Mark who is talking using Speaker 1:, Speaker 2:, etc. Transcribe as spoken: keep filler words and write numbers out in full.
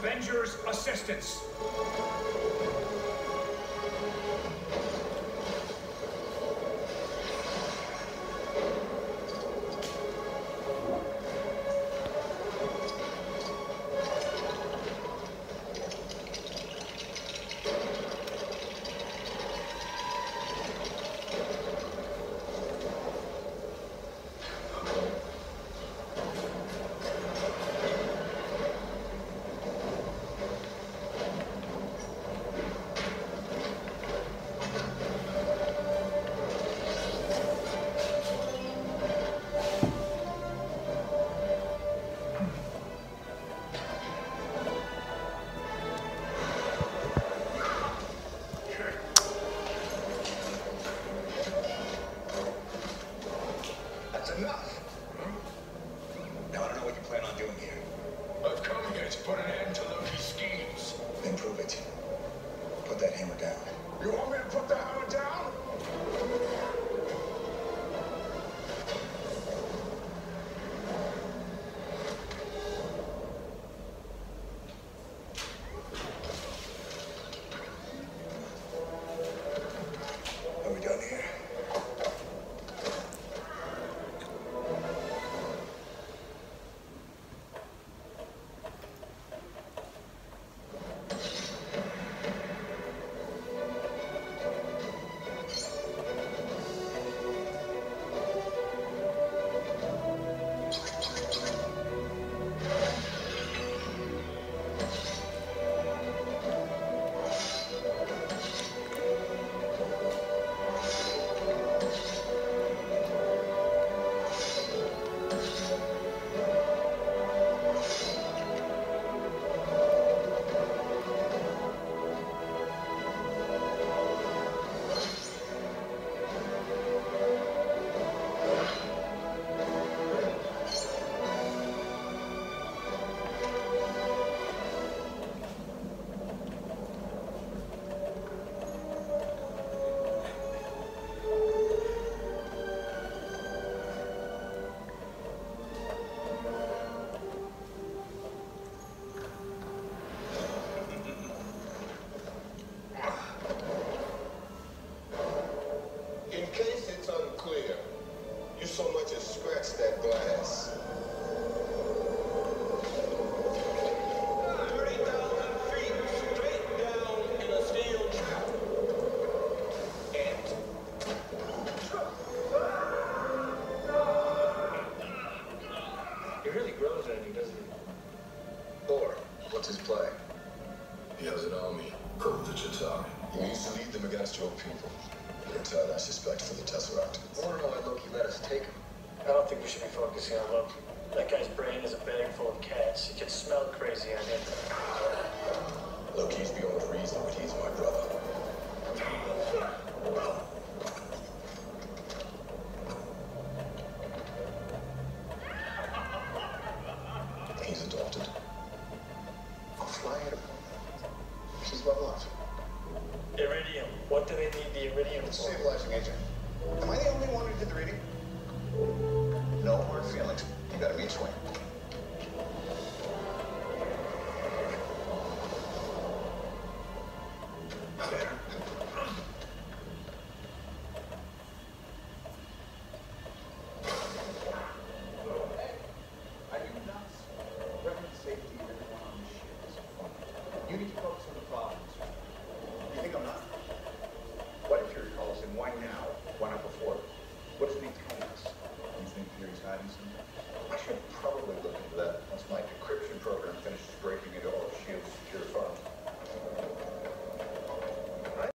Speaker 1: Avengers assistance.
Speaker 2: Enough. Hmm? Now I don't know what you plan on doing here.
Speaker 3: I've come here to put an end to Loki's schemes.
Speaker 2: Then prove it. Put that hammer down.
Speaker 3: You want me to put the hammer down?
Speaker 2: Are we done here?
Speaker 3: In case it's unclear, you so much as scratch that glass. thirty thousand feet straight down in a steel trap. And...
Speaker 4: He really grows on you, doesn't he?
Speaker 2: Thor, what's his play?
Speaker 3: He has an army called the Chitauri. He needs to lead them against your people. The intel I suspect for the Tesseract.
Speaker 4: I want to know why Loki let us take him. I don't think we should be focusing on Loki. That guy's brain is a bag full of cats. It can smell crazy on him.
Speaker 3: Loki's beyond reason, but he's my brother. He's adopted. I'll fly it upon him. She's my love.
Speaker 4: Iridium. What do they need the iridium
Speaker 2: It's
Speaker 4: for?
Speaker 2: stabilizing agent. Am I the only one who did the reading? No hard feelings. You got a meat swing.